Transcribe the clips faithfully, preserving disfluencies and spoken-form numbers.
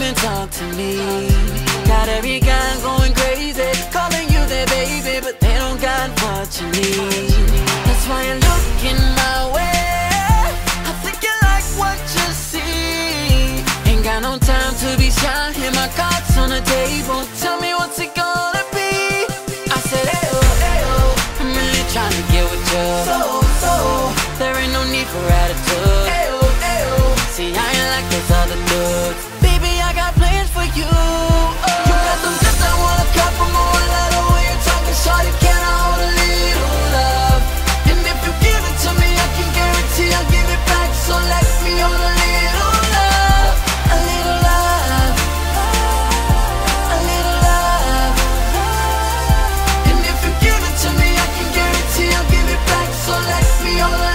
and talk to me. Got every guy going crazy, calling you their baby, but they don't got what you need. That's why you're looking my way. I think you like what you see. Ain't got no time to be shy, hear my cards on the table. Tell me what's it gonna be. I said, ayo, ayo, I'm really trying to get with you. So, so, there ain't no need for attitude. Ayo, ayo, see I ain't like those other dudes. Baby, I got plans for you. Oh. You got them lips, I want a couple more. Let the way you're talking, shawty, can I hold a little love? And if you give it to me, I can guarantee I'll give it back. So let me hold a little love, a little love, a little love. And if you give it to me, I can guarantee I'll give it back. So let me hold a little love.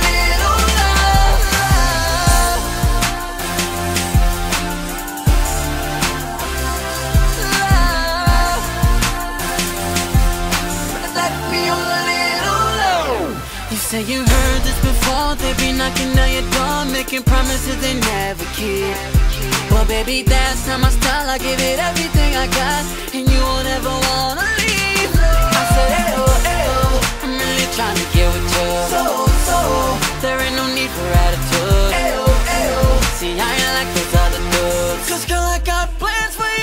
You say you heard this before, they be knocking down your door, making promises they never keep. Well baby, that's not my style, I give it everything I got, and you won't ever wanna leave. I said, ayo, ayo, I'm really trying to get with you. So, so, there ain't no need for attitude. Ayo, ayo, see I ain't like those other dudes. Cause girl, I got plans for you.